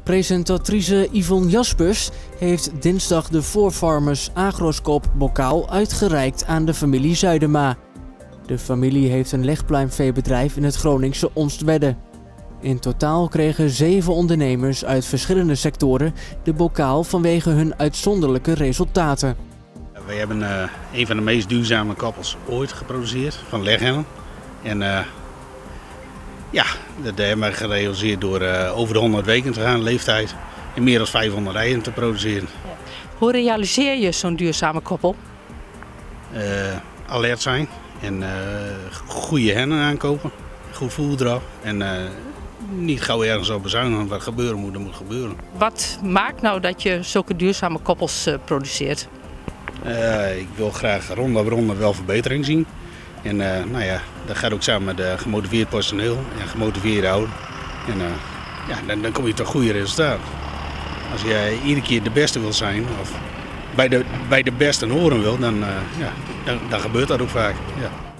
Presentatrice Yvonne Jaspers heeft dinsdag de 4Farmers Agroscope bokaal uitgereikt aan de familie Zuidema. De familie heeft een legpluimveebedrijf in het Groningse Onstwedde. In totaal kregen 7 ondernemers uit verschillende sectoren de bokaal vanwege hun uitzonderlijke resultaten. Wij hebben een van de meest duurzame koppels ooit geproduceerd van leghennen. En dat hebben we gerealiseerd door over de 100 weken te gaan, leeftijd, en meer dan 500 eieren te produceren. Hoe realiseer je zo'n duurzame koppel? Alert zijn en goede hennen aankopen, goed voerdrag en niet gauw ergens op bezuinigen. Wat gebeuren moet, dat moet gebeuren. Wat maakt nou dat je zulke duurzame koppels produceert? Ik wil graag ronde op ronde wel verbetering zien. En dat gaat ook samen met gemotiveerd personeel en gemotiveerde ouderen. En dan kom je tot goede resultaten. Als jij iedere keer de beste wil zijn of bij de beste horen wil, dan gebeurt dat ook vaak. Ja.